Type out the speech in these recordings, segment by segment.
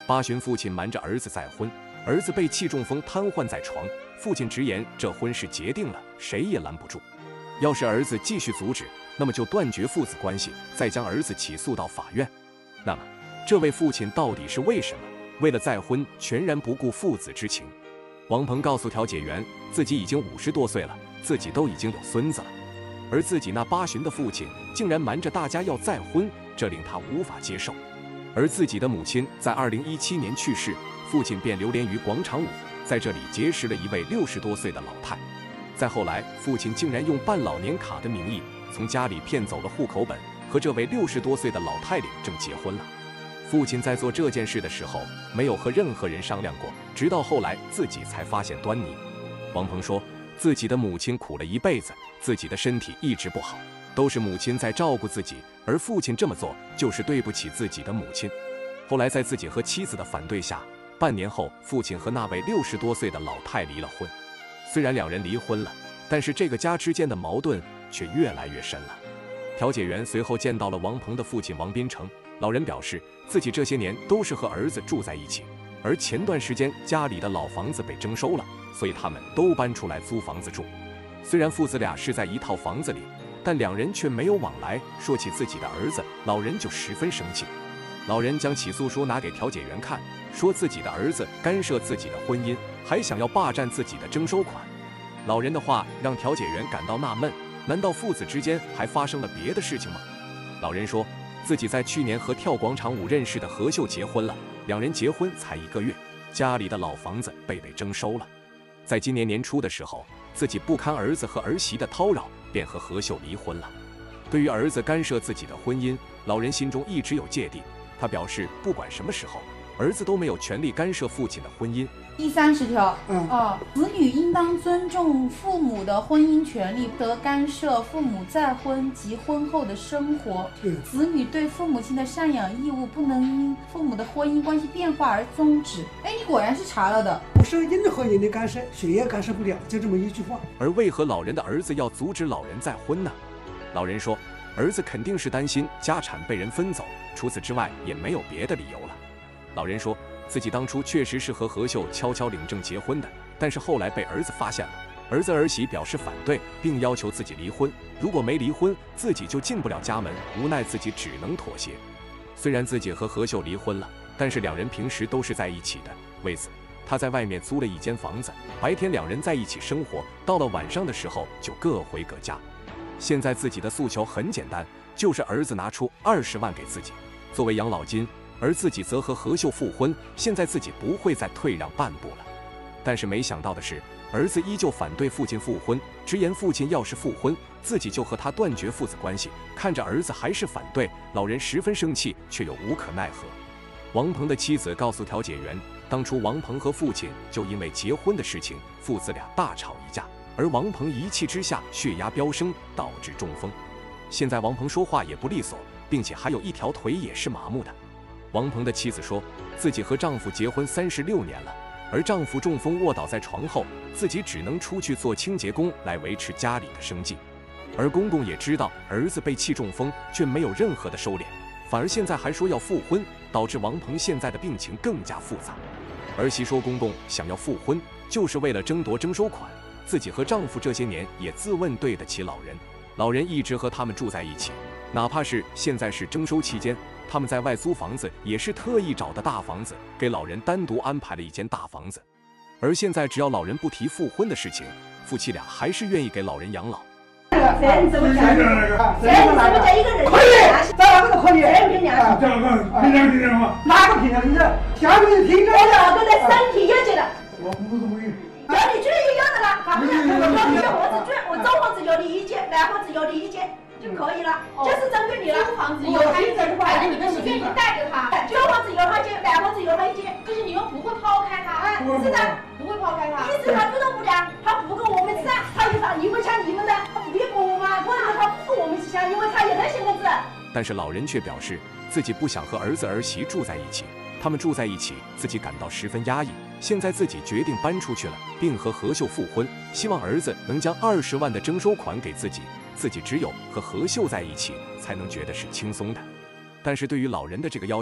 八旬父亲瞒着儿子再婚，儿子被气中风瘫痪在床，父亲直言这婚事结定了，谁也拦不住。要是儿子继续阻止，那么就断绝父子关系，再将儿子起诉到法院。那么，这位父亲到底是为什么？为了再婚，全然不顾父子之情。王鹏告诉调解员，自己已经50多岁了，自己都已经有孙子了，而自己那八旬的父亲竟然瞒着大家要再婚，这令他无法接受。而自己的母亲在2017年去世，父亲便流连于广场舞，在这里结识了一位60多岁的老太。再后来，父亲竟然用办老年卡的名义，从家里骗走了户口本，和这位60多岁的老太领证结婚了。父亲在做这件事的时候，没有和任何人商量过，直到后来自己才发现端倪。王鹏说，自己的母亲苦了一辈子，自己的身体一直不好，都是母亲在照顾自己，而父亲这么做就是对不起自己的母亲。后来在自己和妻子的反对下，半年后，父亲和那位60多岁的老太离了婚。虽然两人离婚了，但是这个家之间的矛盾却越来越深了。调解员随后见到了王鹏的父亲王斌成，老人表示自己这些年都是和儿子住在一起，而前段时间家里的老房子被征收了，所以他们都搬出来租房子住。虽然父子俩是在一套房子里，但两人却没有往来。说起自己的儿子，老人就十分生气。老人将起诉书拿给调解员看，说自己的儿子干涉自己的婚姻，还想要霸占自己的征收款。老人的话让调解员感到纳闷，难道父子之间还发生了别的事情吗？老人说，自己在去年和跳广场舞认识的何秀结婚了，两人结婚才1个月，家里的老房子被征收了。在今年年初的时候，自己不堪儿子和儿媳的叨扰，便和何秀离婚了。对于儿子干涉自己的婚姻，老人心中一直有芥蒂。他表示，不管什么时候，儿子都没有权利干涉父亲的婚姻。 第30条，子女应当尊重父母的婚姻权利，不得干涉父母再婚及婚后的生活。子女对父母亲的赡养义务不能因父母的婚姻关系变化而终止。哎，你果然是查了的。 不受任何人的干涉，谁也干涉不了，就这么一句话。 而为何老人的儿子要阻止老人再婚呢？老人说，儿子肯定是担心家产被人分走，除此之外也没有别的理由了。老人说，自己当初确实是和何秀悄悄领证结婚的，但是后来被儿子发现了，儿子儿媳表示反对，并要求自己离婚，如果没离婚，自己就进不了家门，无奈自己只能妥协。虽然自己和何秀离婚了，但是两人平时都是在一起的，为此他在外面租了一间房子，白天两人在一起生活，到了晚上的时候就各回各家。现在自己的诉求很简单，就是儿子拿出20万给自己作为养老金，而自己则和何秀复婚，现在自己不会再退让半步了。但是没想到的是，儿子依旧反对父亲复婚，直言父亲要是复婚，自己就和他断绝父子关系。看着儿子还是反对，老人十分生气，却又无可奈何。王鹏的妻子告诉调解员，当初王鹏和父亲就因为结婚的事情，父子俩大吵一架，而王鹏一气之下血压飙升，导致中风。现在王鹏说话也不利索，并且还有一条腿也是麻木的。王鹏的妻子说，自己和丈夫结婚36年了，而丈夫中风卧倒在床后，自己只能出去做清洁工来维持家里的生计。而公公也知道儿子被气中风，却没有任何的收敛，反而现在还说要复婚，导致王鹏现在的病情更加复杂。儿媳说，公公想要复婚就是为了争夺征收款，自己和丈夫这些年也自问对得起老人，老人一直和他们住在一起，哪怕是现在是征收期间，他们在外租房子也是特意找的大房子，给老人单独安排了一间大房子。而现在只要老人不提复婚的事情，夫妻俩还是愿意给老人养老。 你怎么讲？你怎么讲一个人？ 可以，咱两个都可以。 谁凭良心？ 这个凭良心吗？哪个凭良心？下面的凭良心。 我的身体有劲了。 我不同意。 要你这也要的了，好不是？我租房子有你意见，买房子有你意见就可以了，就是针对你了。 租房子有他意见，反正你们是愿意带着他。 租房子有他意见，买房子有他意见， 就是你们不会抛开他。 是的， 不会抛开他。 意思他主动不良，他不跟我们吃，他有啥？你们抢你们的，他不给我吗？我让他不跟我们吃香，因为他有那些工资。 但是老人却表示，自己不想和儿子儿媳住在一起，他们住在一起，自己感到十分压抑。现在自己决定搬出去了，并和何秀复婚，希望儿子能将20万的征收款给自己，自己只有和何秀在一起，才能觉得是轻松的。但是对于老人的这个要求，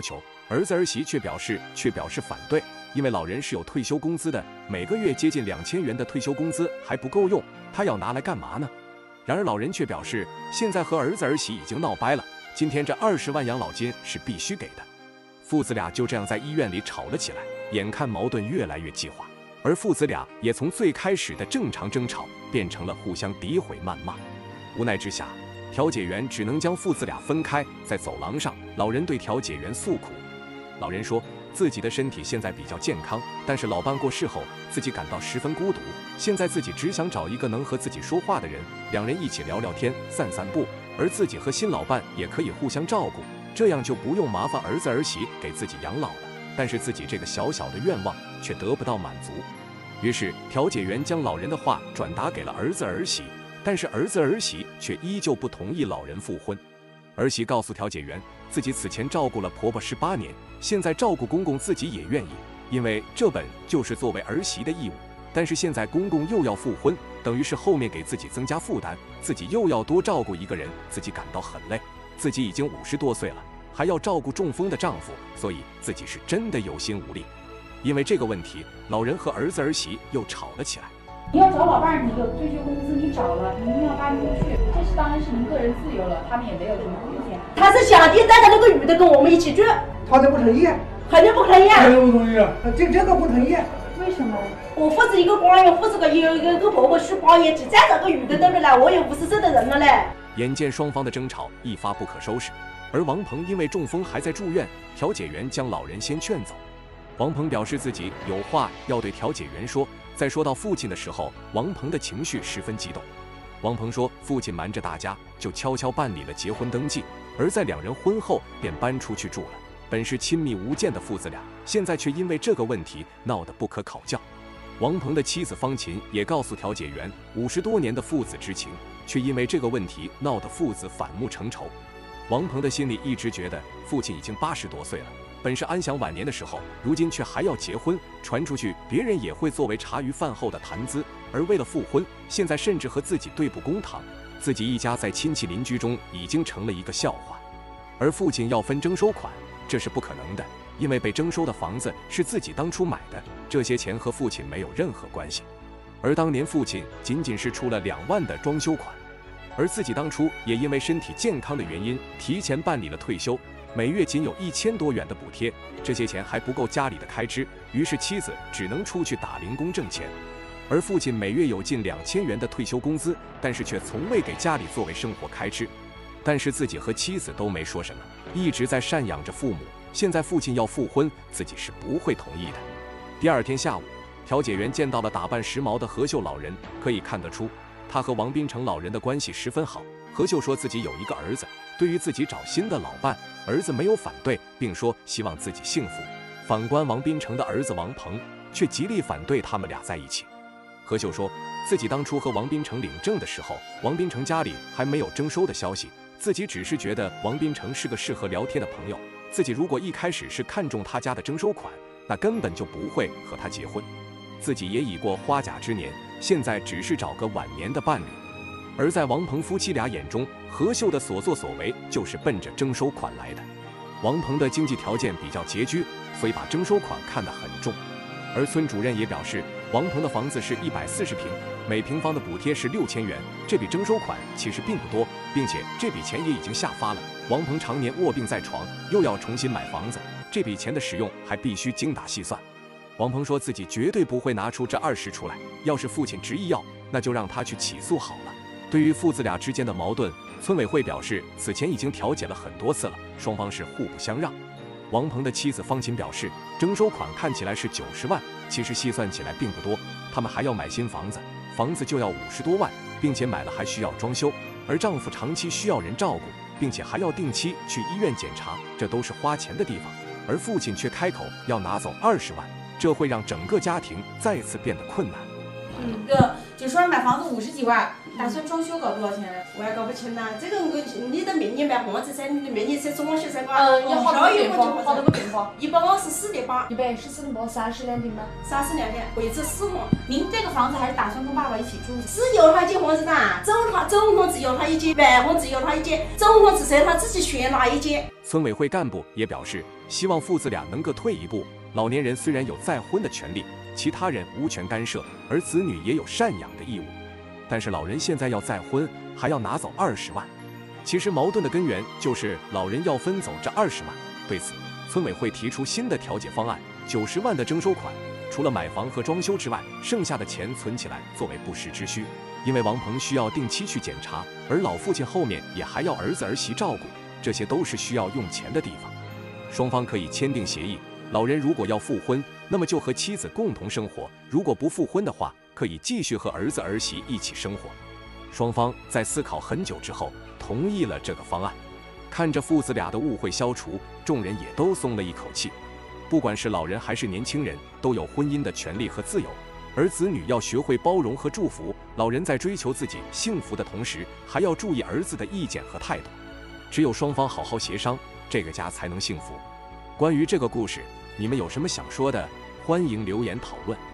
儿子儿媳却表示反对，因为老人是有退休工资的，每个月接近2000元的退休工资还不够用，他要拿来干嘛呢？然而老人却表示，现在和儿子儿媳已经闹掰了，今天这20万养老金是必须给的。父子俩就这样在医院里吵了起来，眼看矛盾越来越激化，而父子俩也从最开始的正常争吵变成了互相诋毁谩骂。无奈之下，调解员只能将父子俩分开。在走廊上，老人对调解员诉苦。老人说自己的身体现在比较健康，但是老伴过世后，自己感到十分孤独，现在自己只想找一个能和自己说话的人，两人一起聊聊天，散散步，而自己和新老伴也可以互相照顾，这样就不用麻烦儿子儿媳给自己养老了。但是自己这个小小的愿望却得不到满足，于是调解员将老人的话转达给了儿子儿媳，但是儿子儿媳却依旧不同意老人复婚。儿媳告诉调解员，自己此前照顾了婆婆18年，现在照顾公公自己也愿意，因为这本就是作为儿媳的义务。但是现在公公又要复婚，等于是后面给自己增加负担，自己又要多照顾一个人，自己感到很累。自己已经50多岁了，还要照顾中风的丈夫，所以自己是真的有心无力。因为这个问题，老人和儿子儿媳又吵了起来。 你要找老伴，你有退休工资，你找了，你们要搬出去，这是当然是您个人自由了，他们也没有什么意见。 他是想的带着那个女的跟我们一起住， 他就不同意， 肯定不同意。 肯定不同意，这个不同意。 为什么？ 我父子一个官员，父子一个婆婆18年，只再找个女的对不对？我也50岁的人了嘞。 眼见双方的争吵一发不可收拾，而王鹏因为中风还在住院，调解员将老人先劝走。王鹏表示自己有话要对调解员说。在说到父亲的时候，王鹏的情绪十分激动。王鹏说，父亲瞒着大家就悄悄办理了结婚登记，而在两人婚后便搬出去住了。本是亲密无间的父子俩，现在却因为这个问题闹得不可考教。王鹏的妻子方琴也告诉调解员，50多年的父子之情，却因为这个问题闹得父子反目成仇。王鹏的心里一直觉得父亲已经80多岁了，本是安享晚年的时候，如今却还要结婚，传出去别人也会作为茶余饭后的谈资，而为了复婚，现在甚至和自己对簿公堂，自己一家在亲戚邻居中已经成了一个笑话。而父亲要分征收款，这是不可能的，因为被征收的房子是自己当初买的，这些钱和父亲没有任何关系。而当年父亲仅仅是出了2万的装修款，而自己当初也因为身体健康的原因提前办理了退休，每月仅有1000多元的补贴，这些钱还不够家里的开支，于是妻子只能出去打零工挣钱。而父亲每月有近2000元的退休工资，但是却从未给家里作为生活开支。但是自己和妻子都没说什么，一直在赡养着父母。现在父亲要复婚，自己是不会同意的。第2天下午，调解员见到了打扮时髦的何秀老人，可以看得出他和王斌成老人的关系十分好。何秀说自己有一个儿子，对于自己找新的老伴，儿子没有反对，并说希望自己幸福。反观王斌成的儿子王鹏，却极力反对他们俩在一起。何秀说自己当初和王斌成领证的时候，王斌成家里还没有征收的消息，自己只是觉得王斌成是个适合聊天的朋友，自己如果一开始是看中他家的征收款，那根本就不会和他结婚。自己也已过花甲之年，现在只是找个晚年的伴侣。而在王鹏夫妻俩眼中，何秀的所作所为就是奔着征收款来的。王鹏的经济条件比较拮据，所以把征收款看得很重。而村主任也表示，王鹏的房子是140平，每平方的补贴是6000元，这笔征收款其实并不多，并且这笔钱也已经下发了。王鹏常年卧病在床，又要重新买房子，这笔钱的使用还必须精打细算。王鹏说自己绝对不会拿出这20出来，要是父亲执意要，那就让他去起诉好了。对于父子俩之间的矛盾，村委会表示此前已经调解了很多次了，双方是互不相让。王鹏的妻子方琴表示，征收款看起来是90万，其实细算起来并不多，他们还要买新房子，房子就要50多万，并且买了还需要装修，而丈夫长期需要人照顾，并且还要定期去医院检查，这都是花钱的地方。而父亲却开口要拿走20万，这会让整个家庭再次变得困难。 就说买房子50几万， 打算装修搞多少钱？我也搞不清呐。这个你的明年买房子噻，你的明年是装修噻， 有好多个平方，好多个平方。 124.8， 114.8，32平吗 ？32平，位置适合。 您这个房子还是打算跟爸爸一起住？ 只有他一间房子的，总共只有他一间，外房只有他一间，总共只剩他自己选哪一间。 村委会干部也表示，希望父子俩能够退一步。老年人虽然有再婚的权利，其他人无权干涉，而子女也有赡养的义务。但是老人现在要再婚，还要拿走20万。其实矛盾的根源就是老人要分走这20万。对此，村委会提出新的调解方案：90万的征收款，除了买房和装修之外，剩下的钱存起来作为不时之需。因为王鹏需要定期去检查，而老父亲后面也还要儿子儿媳照顾，这些都是需要用钱的地方。双方可以签订协议。 老人如果要复婚，那么就和妻子共同生活；如果不复婚的话，可以继续和儿子儿媳一起生活。双方在思考很久之后，同意了这个方案。看着父子俩的误会消除，众人也都松了一口气。不管是老人还是年轻人，都有婚姻的权利和自由，而子女要学会包容和祝福。老人在追求自己幸福的同时，还要注意儿子的意见和态度。只有双方好好协商，这个家才能幸福。关于这个故事，你们有什么想说的？欢迎留言讨论。